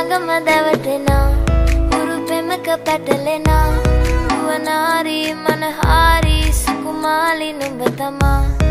ගම දැවටෙනා උරු පෙමක පැටලෙනා නුවනාරී මනහාරී සුකුමාලි නුඹ තමා